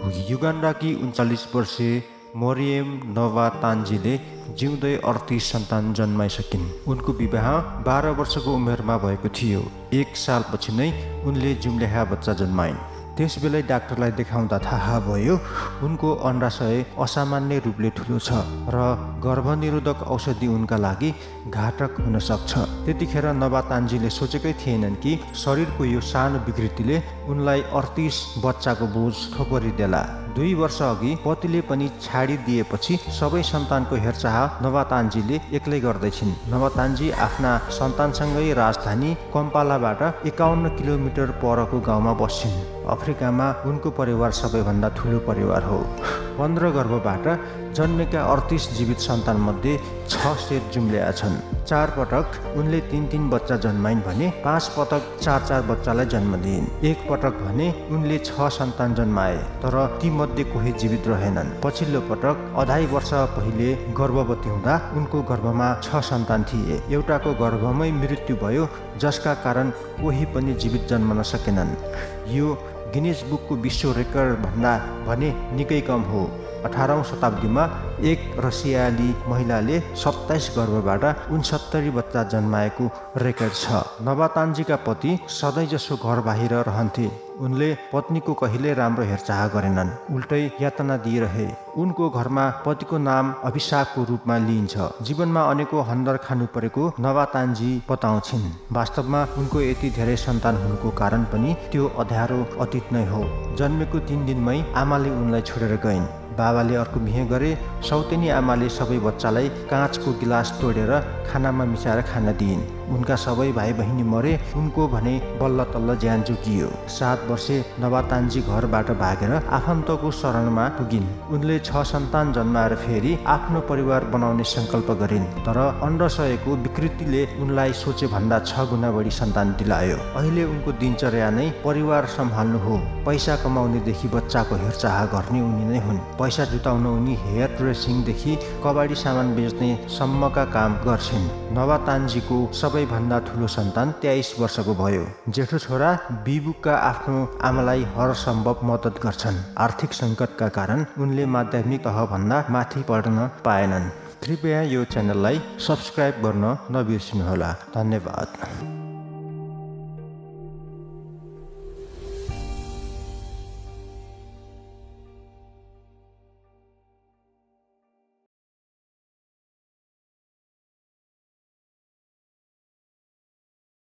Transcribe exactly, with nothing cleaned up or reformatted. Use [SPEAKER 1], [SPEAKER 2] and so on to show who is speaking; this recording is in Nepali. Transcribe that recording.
[SPEAKER 1] युगान्डाकी उन्चालिस वर्षीय मरियम नवातान्जीले जिउँदै अडतिस सन्तान जन्माइसकिन्। उनको विवाह बाह्र वर्षको उमेरमा भएको थियो। एक सालपछि नै उनले जुम्ल्याहा बच्चा जन्माइन्। त्यसबेलै डाक्टरलाई देखाउँदा थाहा भयो उनको अण्डाशय असामान्य रूपले ठुलो छ र गर्भनिरोधक औषधि उनका लागि घातक हुन सक्छ। त्यतिखेर नवातान्जीले सोचेकै थिएनन् कि शरीरको यो सानो विकृतिले उनलाई अडतिस बच्चाको बोझ थोपरिदेला। दुई वर्ष अघि पतिले पनि छाडिदिएपछि सबै सन्तानको हेरचाह नवातान्जीले एक्लै गर्दैछिन्। नवातान्जी आफ्ना सन्तानसँगै राजधानी कम्पालाबाट एकाउन्न किलोमिटर परको गाउँमा बस्छिन्। अफ्रिकामा उनको परिवार सबैभन्दा ठुलो परिवार हो। पन्ध्र गर्भबाट जन्मेका अडतिस जीवित सन्तान मध्ये छ सेट जुम्ल्याएका छन्। चार पटक उनले तीन तीन बच्चा जन्माइन् भने पाँच पटक चार चार बच्चालाई जन्म दिइन्। एक पटक भने उनले छ सन्तान जन्माए तर ती मध्ये कोही जीवित रहेनन्। पछिल्लो पटक अढाई वर्ष पहिले गर्भवती हुँदा उनको गर्भमा छ सन्तान थिए। एउटाको गर्भमै मृत्यु भयो जसका कारण कोही पनि जीवित जन्मन सकेनन्। यो गिनिज बुकको विश्व रेकर्ड भन्दा भने निकै कम हो। अठारौं शताब्दीमा एक रसियाली महिलाले सत्ताइस गर्भबाट उनसत्तरी बच्चा जन्माएको रेकर्ड छ। नवातान्जीका पति सधैँजसो घर बाहिर रहन्थे। उनले पत्नीको कहिले राम्रो हेरचाह गरेनन्, उल्टै यातना दिइरहे। उनको घरमा पतिको नाम अभिशापको रूपमा लिइन्छ। जीवनमा अनेकौं हन्डर खानु परेको नवातान्जी बताउँछिन्। वास्तवमा उनको यति धेरै सन्तान हुनुको कारण पनि त्यो अँध्यारो अतीत नै हो। जन्मेको तीन दिनमै आमाले उनलाई छोडेर गइन्। बाबाले अर्को बिहे गरे। सौतेनी आमाले सबै बच्चालाई काँचको गिलास तोडेर खानामा मिसाएर खान दिइन्। उनका सबै भाइ बहिनी मरे। उनको भने बल्ल तल्ल ज्यान जोगियो। सात वर्षे नवातान्जी घरबाट भागेर आफन्तको शरणमा पुगिन्। उनले छ सन्तान जन्माएर फेरि आफ्नो परिवार बनाउने सङ्कल्प गरिन्। तर अण्डाशयको विकृतिले उनलाई सोचे भन्दा छ गुणा बढी सन्तान दिलायो। अहिले उनको दिनचर्या नै परिवार सम्हाल्नु हो। पैसा कमाउनेदेखि बच्चाको हेरचाह गर्ने उनी नै हुन्। पैसा जुटाउन उनी हेयर ड्रेसिङदेखि कबाडी सामान बेच्ने सम्मका काम गर्छिन्। नवातान्जीको सबैभन्दा ठुलो सन्तान तेइस वर्षको भयो। जेठो छोरा बिबुका आफ्नो आमालाई हर सम्भव मद्दत गर्छन्। आर्थिक सङ्कटका कारण उनले माध्यमिक तहभन्दा माथि पढ्न पाएनन्। कृपया यो च्यानललाई सब्स्क्राइब गर्न नबिर्सिनुहोला। धन्यवाद।